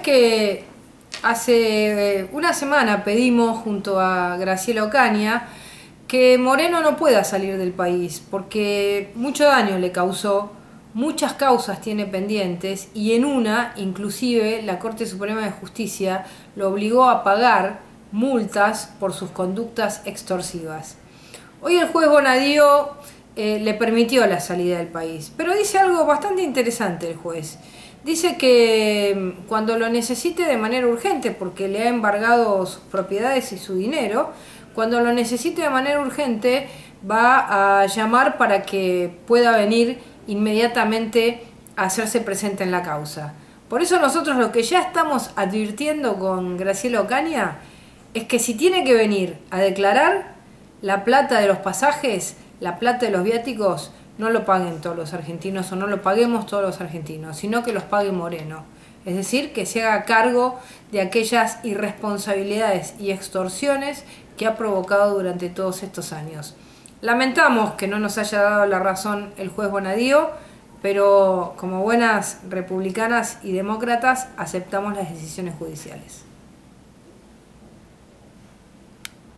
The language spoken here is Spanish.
que hace una semana pedimos junto a Graciela Ocaña que Moreno no pueda salir del país porque mucho daño le causó, muchas causas tiene pendientes y en una, inclusive, la Corte Suprema de Justicia lo obligó a pagar multas por sus conductas extorsivas. Hoy el juez Bonadío le permitió la salida del país, pero dice algo bastante interesante el juez. Dice que cuando lo necesite de manera urgente, porque le ha embargado sus propiedades y su dinero, cuando lo necesite de manera urgente va a llamar para que pueda venir inmediatamente a hacerse presente en la causa. Por eso nosotros lo que ya estamos advirtiendo con Graciela Ocaña es que si tiene que venir a declarar, la plata de los pasajes, la plata de los viáticos, no lo paguen todos los argentinos o no lo paguemos todos los argentinos, sino que los pague Moreno. Es decir, que se haga cargo de aquellas irresponsabilidades y extorsiones que ha provocado durante todos estos años. Lamentamos que no nos haya dado la razón el juez Bonadío, pero como buenas republicanas y demócratas aceptamos las decisiones judiciales.